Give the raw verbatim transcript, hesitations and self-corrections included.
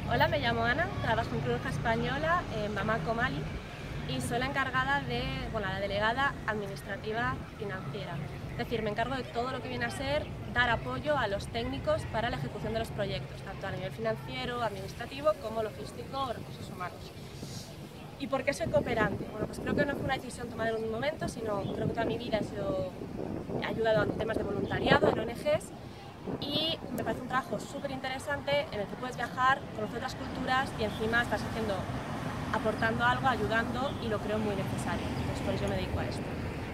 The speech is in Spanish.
Hola, me llamo Ana, trabajo en Cruz Roja Española en Bamako, Mali, y soy la encargada de, bueno, la delegada administrativa financiera. Es decir, me encargo de todo lo que viene a ser dar apoyo a los técnicos para la ejecución de los proyectos, tanto a nivel financiero, administrativo, como logístico o recursos humanos. ¿Y por qué soy cooperante? Bueno, pues creo que no fue una decisión tomada en un momento, sino creo que toda mi vida he, sido, he ayudado en temas de voluntariado, en O N Ges, y me parece un trabajo súper interesante en el que puedes viajar, conocer otras culturas y encima estás haciendo, aportando algo, ayudando, y lo creo muy necesario. Entonces por eso me dedico a esto.